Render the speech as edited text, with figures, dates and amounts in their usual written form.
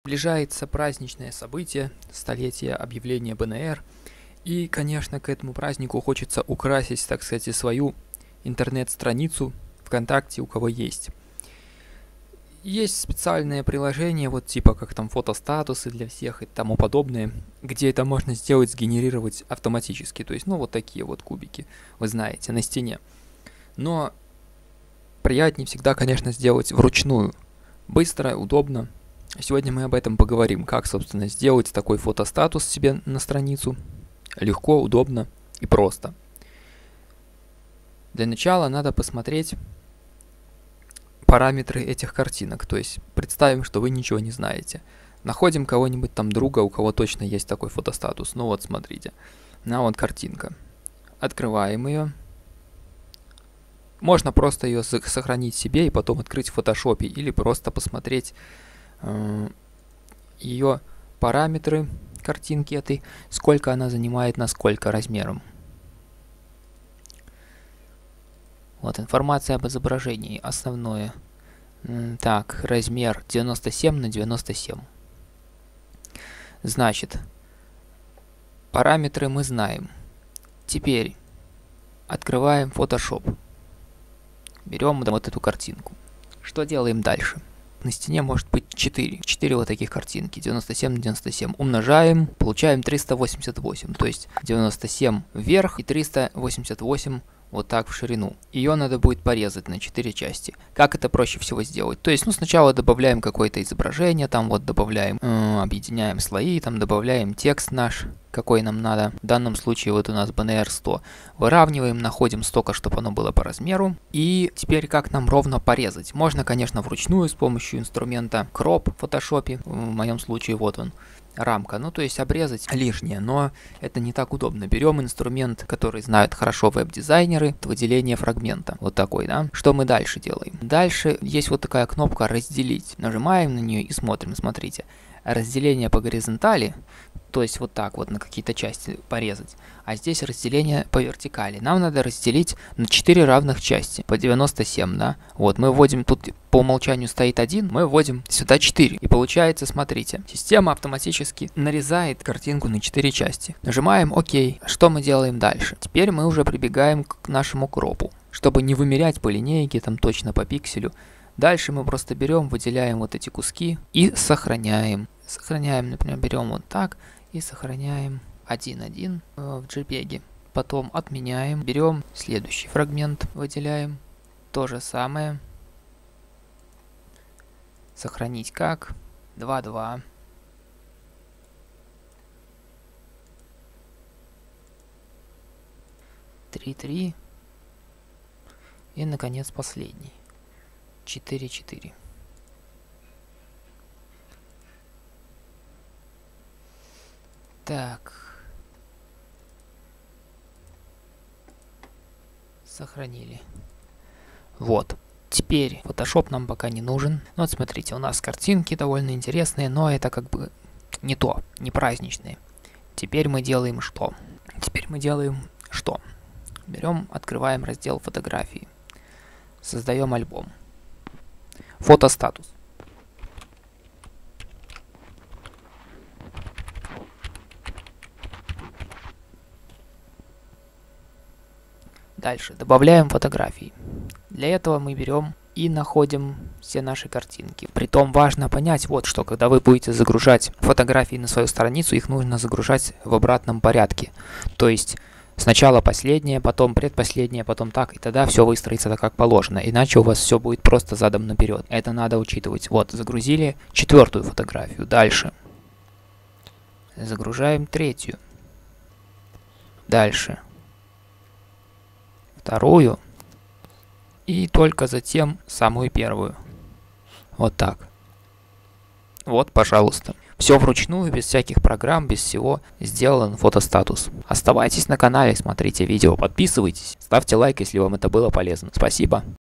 Приближается праздничное событие, столетие объявления БНР, и, конечно, к этому празднику хочется украсить, так сказать, и свою интернет-страницу ВКонтакте, у кого есть. Есть специальное приложение, вот типа как там фотостатусы для всех и тому подобное, где это можно сделать, сгенерировать автоматически, то есть, ну, вот такие вот кубики, вы знаете, на стене. Но приятнее всегда, конечно, сделать вручную. Быстро, удобно. Сегодня мы об этом поговорим, как, собственно, сделать такой фотостатус себе на страницу. Легко, удобно и просто. Для начала надо посмотреть параметры этих картинок. То есть представим, что вы ничего не знаете. Находим кого-нибудь там друга, у кого точно есть такой фотостатус. Ну вот, смотрите. Вот картинка. Открываем ее. Можно просто ее сохранить себе и потом открыть в фотошопе. Или просто посмотреть ее параметры картинки этой, сколько она занимает, на сколько размером. Вот информация об изображении, основное. Так, размер 97 на 97. Значит, параметры мы знаем. Теперь открываем Photoshop. Берем вот эту картинку. Что делаем дальше? На стене может быть 4 вот таких картинки, 97 на 97. Умножаем, получаем 388, то есть 97 вверх и 388 вот так в ширину. Ее надо будет порезать на 4 части. Как это проще всего сделать? То есть, ну, сначала добавляем какое-то изображение, там вот добавляем, объединяем слои, там добавляем текст наш, какой нам надо. В данном случае вот у нас BNR 100. Выравниваем, находим столько, чтобы оно было по размеру. И теперь как нам ровно порезать? Можно, конечно, вручную с помощью инструмента Crop в Photoshop. В моем случае вот он. Рамка, ну то есть обрезать лишнее, но это не так удобно. Берем инструмент, который знают хорошо веб-дизайнеры, выделение фрагмента, вот такой, да. Что мы дальше делаем? Дальше есть вот такая кнопка «Разделить». Нажимаем на нее и смотрим, смотрите. Разделение по горизонтали, то есть вот так вот на какие-то части порезать, а здесь разделение по вертикали. Нам надо разделить на 4 равных части, по 97, да. Вот мы вводим, тут по умолчанию стоит 1, мы вводим сюда 4. И получается, смотрите, система автоматически нарезает картинку на 4 части. Нажимаем ОК. Что мы делаем дальше? Теперь мы уже прибегаем к нашему кропу, чтобы не вымерять по линейке, там точно по пикселю. Дальше мы просто берем, выделяем вот эти куски и сохраняем. Сохраняем, например, берем вот так и сохраняем 1.1 в JPEG. Потом отменяем, берем следующий фрагмент, выделяем. То же самое. Сохранить как 2.2. Три. И, наконец, последний. 4.4. Так. Сохранили. Вот. Теперь Photoshop нам пока не нужен. Ну, вот смотрите, у нас картинки довольно интересные, но это как бы не то, не праздничные. Теперь мы делаем что? Берем, открываем раздел фотографии. Создаем альбом. Фотостатус. Дальше добавляем фотографии. Для этого мы берем и находим все наши картинки. Притом важно понять вот что, когда вы будете загружать фотографии на свою страницу, их нужно загружать в обратном порядке. То есть сначала последнее, потом предпоследнее, потом так, и тогда все выстроится так, как положено. Иначе у вас все будет просто задом наперед. Это надо учитывать. Вот, загрузили 4-ю фотографию. Дальше. Загружаем 3-ю. Дальше. 2-ю. И только затем самую 1-ю. Вот так. Вот, пожалуйста. Все вручную, без всяких программ, без всего сделан фотостатус. Оставайтесь на канале, смотрите видео, подписывайтесь, ставьте лайк, если вам это было полезно. Спасибо.